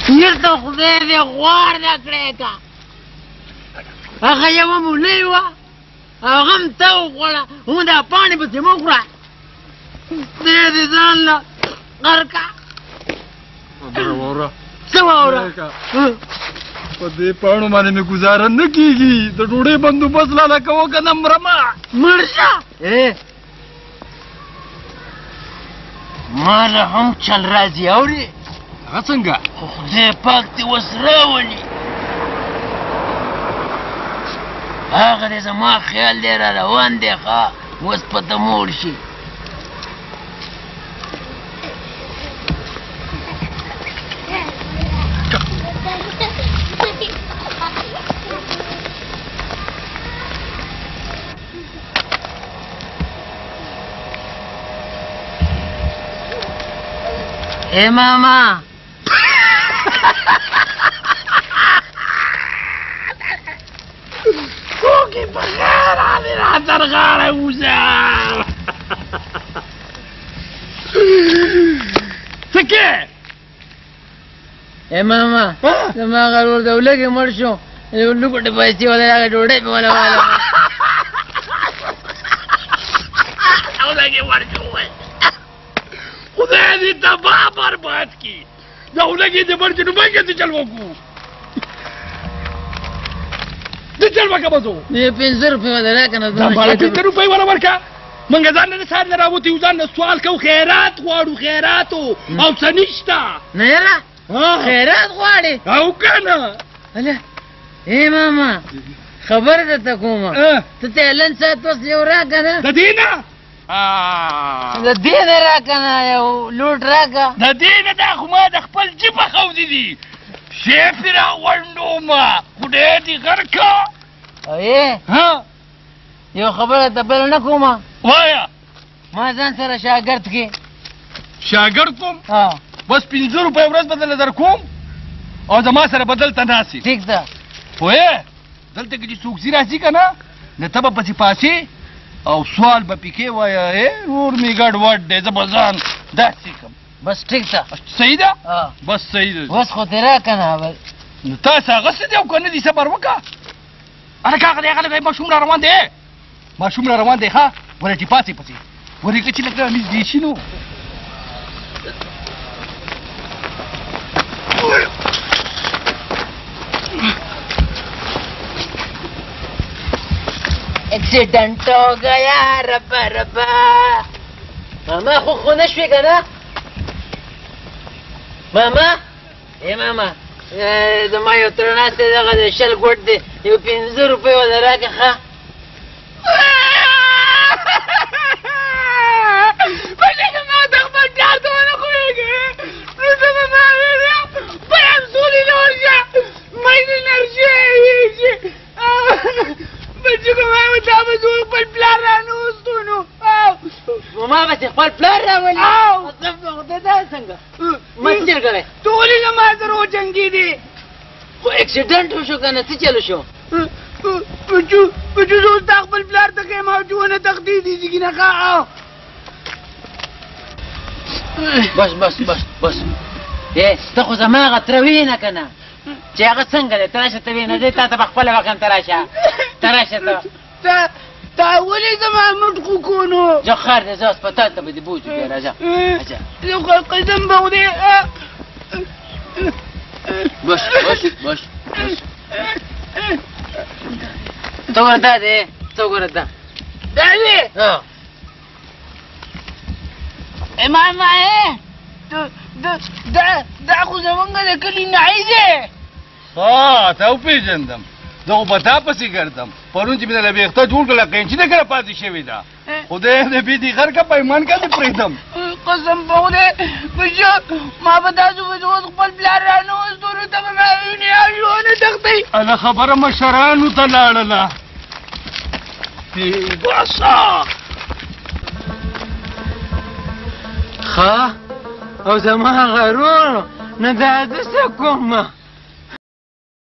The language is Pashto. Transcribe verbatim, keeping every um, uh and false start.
یلته خدای دې غوار نه کړی که هغه یوه مولۍ وه هغه هم ته وخوړه مونږ دا پاڼې پسې مه خوره دی دې ځان له غر که خبره واوره څه واوره په دې پاڼو باندې مې ګزاره نه کېږي د ډوډۍ بندوبست لاله کوه که نه مرمه مړ شه ما له هم چل راځي اورې هغه څنګه خو خدای پاک دې اوس راولي هغه دی زما خیال دی را روان دی ښه اوس په ته موړ شي اے ماما کوکی بخیر آلی را ترغاره اوزا سکه اے ماما زما غرور دولگی مر شو لکوٹی پیسی والا آگا ڈوڑے پی والا والا دولگی مر شو خدای دې تباه برباد کړي دا ولګي دې مړ چې نو باید دې چل وکړو دې چل وکړه بزو دې پنځه روپۍ ولا راکنه دا مړ پنځه روپۍ ولا ورکا منګ ځان نه سار نه راوتی ځان سوال کو خیرات غواړو خیرات او څه نشته نه یاره خیرات غواړي او کنه اله اے ماما خبر درته کومه ته ته لن سات اوس یو راکنه د دینه د دې نه راکنه یو لوټ راکه د دې نه دا خو ما د خپل جیبه خودي دي شیف یې راغونډومه خدای دې غر که ای ها یو خبره ته بله نه کومه وایه ما ځان سره شاګرد کې شاګرد کوم بس پنځه روپۍ ورځ به درله در کوم او زما سره به دلته ناستې ټیک ده پوهې دلته کې چې څوک ځي راځي که نه نه ته به پسې پاسې او سوال به پکې وایه نور مې ګډ وډ دی زه به ځان داسې کړم بس ټیک ده صحیح ده بس صحیح ده اوس خو دې راکنه نو تاسې هغسې دی او که نه دي صبر وکړه هلکه هغه دی هغه لږی ماشوم را روان دی ماشوم را روان دی ښه ګوره چې پاسې پسې ورې که چې لږ نږدې شي نو एक्सीडेंट हो गया रब्बा रब्बा मामा خو خو نشوي کنه ماما اے ماما زما یو ترناست دغه د شل ګوټ دی یو پنځه روپۍ ولا راکړه ښه بچې زما د خپل پلار ته ونه خوړېږې نو زه به ما برم سولې له ورشه مینې نرشېږي بچو که ما به تا به زه خپل پلار رانوستو نو ما به چې خپل پلار راولي مطلب د خدای دا څنګه مسجر کړی ته ولې زما سره وجنګېدې خو اکسیډنټ وشو که نه څه چلو شو بچو بچو زه اوس تا خپل پلار ته ښیم او چې ونه تښتېدي چې که نه ښه بس بس بس بس ای ته خو زما هغه تره وینه که نه چې هغه څنګه دی ته راشه ته وینه دی تا ته به خپله وکړم ته راشه ته راشه ته تا ولې زما مټ خو کو نو زه خیر دی زه هسپتال ته به دې بوځو بیا راځه زه خو قسم به خدای بس بس بس ته ګوره دا دی ته ګوره دا دا دی ماما دا دا خو زمونږ د کلي نعي دی ها ته وپېژندم زه خو په تا پسې ګرځم پرون چې مې دله ویښته جوړ کړله قینچي نه کله پاتې شوې ده خدای دې بېدې غر که پیمان که دې پرېږدم قسم په خدای بچو ما به تاسو به اوس خپل پلار رانوستو نو ته به ما وینې او ونه تښتئ هله خبره مشرانو ته لاړله باسه ښه او زما غرور نو دا زه څه کوم